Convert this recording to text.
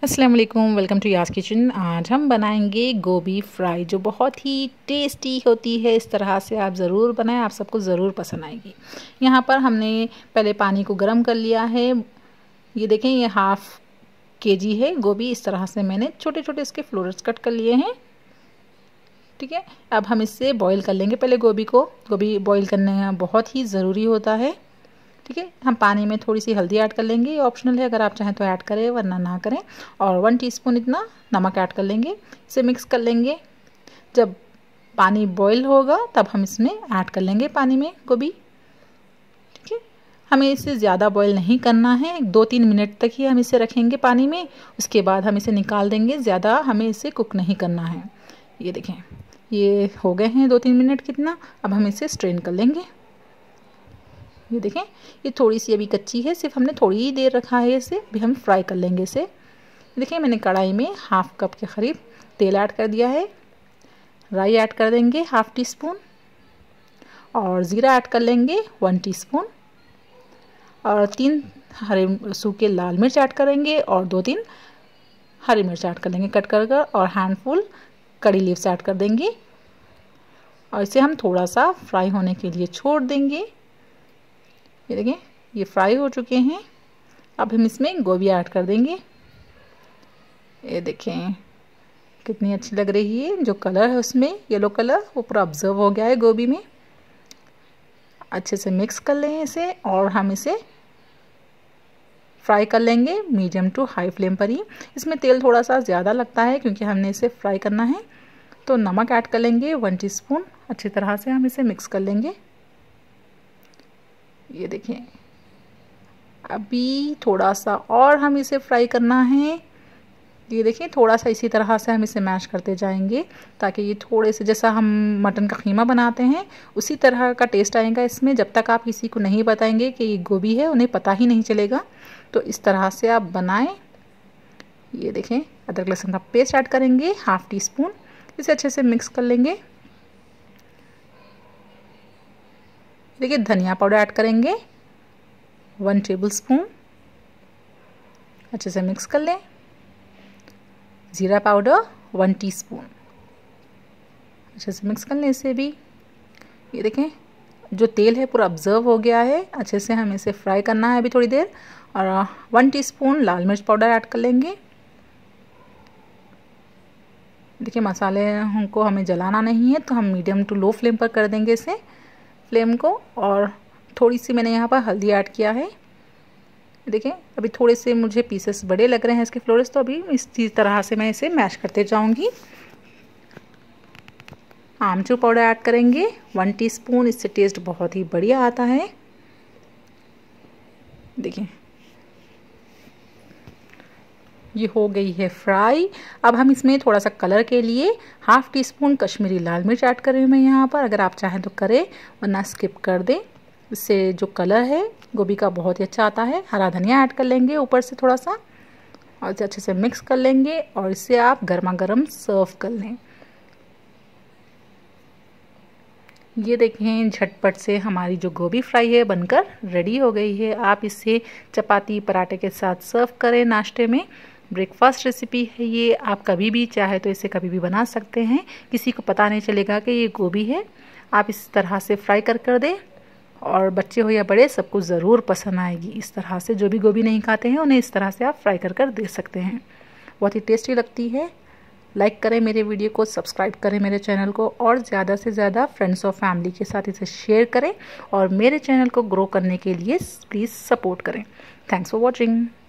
अस्सलाम वालेकुम, welcome to Yas kitchen. आज हम बनाएंगे गोभी फ्राई जो बहुत ही टेस्टी होती है। इस तरह से आप ज़रूर बनाएं, आप सबको ज़रूर पसंद आएगी। यहाँ पर हमने पहले पानी को गर्म कर लिया है। ये देखें, ये हाफ़ केजी है गोभी। इस तरह से मैंने छोटे छोटे इसके फ्लोरल्स कट कर लिए हैं। ठीक है, अब हम इससे बॉईल कर लेंगे पहले गोभी को। गोभी बॉईल करना बहुत ही ज़रूरी होता है। ठीक है, हम पानी में थोड़ी सी हल्दी ऐड कर लेंगे। ये ऑप्शनल है, अगर आप चाहें तो ऐड करें वरना ना करें। और 1 टीस्पून इतना नमक ऐड कर लेंगे। इसे मिक्स कर लेंगे। जब पानी बॉईल होगा तब हम इसमें ऐड कर लेंगे पानी में गोभी। ठीक है, हमें इसे ज़्यादा बॉईल नहीं करना है, 2-3 मिनट तक ही हम इसे रखेंगे पानी में। उसके बाद हम इसे निकाल देंगे। ज़्यादा हमें इसे कुक नहीं करना है। ये देखें, ये हो गए हैं 2-3 मिनट कितना। अब हम इसे स्ट्रेन कर लेंगे। ये देखें, ये थोड़ी सी अभी कच्ची है, सिर्फ हमने थोड़ी ही देर रखा है इसे। अभी हम फ्राई कर लेंगे इसे। देखिए, मैंने कढ़ाई में 1/2 कप के करीब तेल ऐड कर दिया है। राई ऐड कर देंगे 1/2 टीस्पून और ज़ीरा ऐड कर लेंगे 1 टीस्पून और 3 हरे सूखे लाल मिर्च ऐड करेंगे और 2-3 हरी मिर्च ऐड कर लेंगे कट कर और हैंडफुल कड़ी लीव्स ऐड कर देंगे और इसे हम थोड़ा सा फ्राई होने के लिए छोड़ देंगे। ये देखें, ये फ्राई हो चुके हैं। अब हम इसमें गोभी ऐड कर देंगे। ये देखें कितनी अच्छी लग रही है। जो कलर है उसमें येलो कलर वो पूरा ऑब्जर्व हो गया है गोभी में। अच्छे से मिक्स कर लें इसे और हम इसे फ्राई कर लेंगे मीडियम टू हाई फ्लेम पर ही। इसमें तेल थोड़ा सा ज़्यादा लगता है क्योंकि हमने इसे फ्राई करना है। तो नमक ऐड कर लेंगे 1 टीस्पून। अच्छी तरह से हम इसे मिक्स कर लेंगे। ये देखें, अभी थोड़ा सा और हम इसे फ्राई करना है। ये देखें, थोड़ा सा इसी तरह से हम इसे मैश करते जाएंगे ताकि ये थोड़े से, जैसा हम मटन का कीमा बनाते हैं उसी तरह का टेस्ट आएगा इसमें। जब तक आप किसी को नहीं बताएंगे कि ये गोभी है, उन्हें पता ही नहीं चलेगा। तो इस तरह से आप बनाएं। ये देखें, अदरक लहसुन का पेस्ट ऐड करेंगे 1/2 टीस्पून। इसे अच्छे से मिक्स कर लेंगे। देखिए, धनिया पाउडर ऐड करेंगे 1 टेबलस्पून। अच्छे से मिक्स कर लें। ज़ीरा पाउडर 1 टीस्पून। अच्छे से मिक्स कर लें इसे भी। ये देखें, जो तेल है पूरा ऑब्जर्व हो गया है। अच्छे से हमें इसे फ्राई करना है अभी थोड़ी देर। और 1 टीस्पून लाल मिर्च पाउडर ऐड कर लेंगे। देखिए, मसाले को हमें जलाना नहीं है, तो हम मीडियम टू लो फ्लेम पर कर देंगे इसे फ्लेम को। और थोड़ी सी मैंने यहाँ पर हल्दी ऐड किया है। देखें, अभी थोड़े से मुझे पीसेस बड़े लग रहे हैं इसके फ्लोरल्स, तो अभी इसी तरह से मैं इसे मैश करते जाऊंगी। आमचूर पाउडर ऐड करेंगे 1 टीस्पून। इससे टेस्ट बहुत ही बढ़िया आता है। देखिए, ये हो गई है फ्राई। अब हम इसमें थोड़ा सा कलर के लिए 1/2 टीस्पून कश्मीरी लाल मिर्च ऐड कर रही हूँ मैं यहाँ पर। अगर आप चाहें तो करें वरना स्किप कर दें। इससे जो कलर है गोभी का बहुत ही अच्छा आता है। हरा धनिया ऐड कर लेंगे ऊपर से थोड़ा सा और इसे अच्छे से मिक्स कर लेंगे और इसे आप गर्मा गर्म सर्व कर लें। ये देखें, झटपट से हमारी जो गोभी फ्राई है बनकर रेडी हो गई है। आप इसे चपाती पराठे के साथ सर्व करें नाश्ते में। ब्रेकफास्ट रेसिपी है ये। आप कभी भी चाहे तो इसे कभी भी बना सकते हैं। किसी को पता नहीं चलेगा कि ये गोभी है। आप इस तरह से फ्राई कर दें और बच्चे हो या बड़े सबको ज़रूर पसंद आएगी। इस तरह से जो भी गोभी नहीं खाते हैं उन्हें इस तरह से आप फ्राई कर दे सकते हैं। बहुत ही टेस्टी लगती है। लाइक करें मेरे वीडियो को, सब्सक्राइब करें मेरे चैनल को और ज़्यादा से ज़्यादा फ्रेंड्स और फैमिली के साथ इसे शेयर करें और मेरे चैनल को ग्रो करने के लिए प्लीज़ सपोर्ट करें। Thanks for watching.